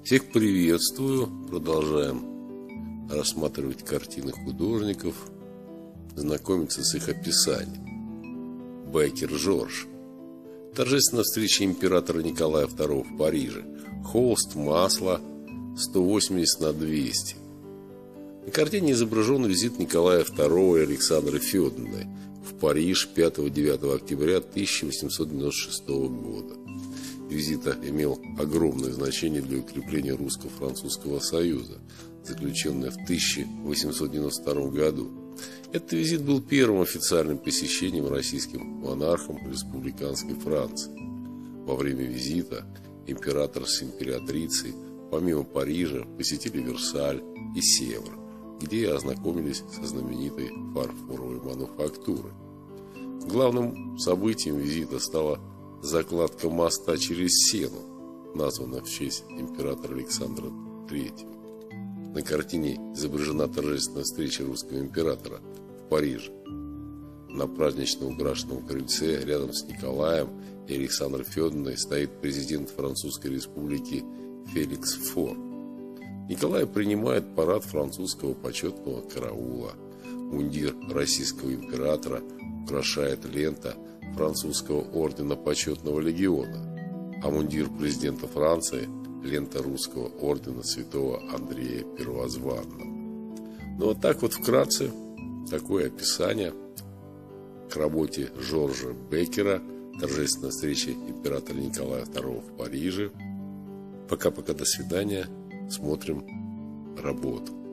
Всех приветствую. Продолжаем рассматривать картины художников, знакомиться с их описанием. Беккер Жорж. Торжественная встреча императора Николая II в Париже. Холст, масло, 180 на 200. На картине изображен визит Николая II и Александры Федоровны в Париж 5-9 октября 1896 года. Визит имел огромное значение для укрепления русско-французского союза, заключенного в 1892 году. Этот визит был первым официальным посещением российским монархом республиканской Франции. Во время визита император с императрицей помимо Парижа посетили Версаль и Севр, где ознакомились со знаменитой фарфоровой мануфактурой. Главным событием визита стала закладка моста через Сену, названа в честь императора Александра III. На картине изображена торжественная встреча русского императора в Париже. На празднично украшенном крыльце рядом с Николаем и Александрой Федоровной стоит президент Французской республики Феликс Фор. Николай принимает парад французского почетного караула. Мундир российского императора украшает лента французского ордена почетного легиона, а мундир президента Франции – лента русского ордена святого Андрея Первозванного. Ну вот так вот вкратце такое описание к работе Жоржа Беккера «Торжественная встреча императора Николая II в Париже». Пока-пока, до свидания. Смотрим работу.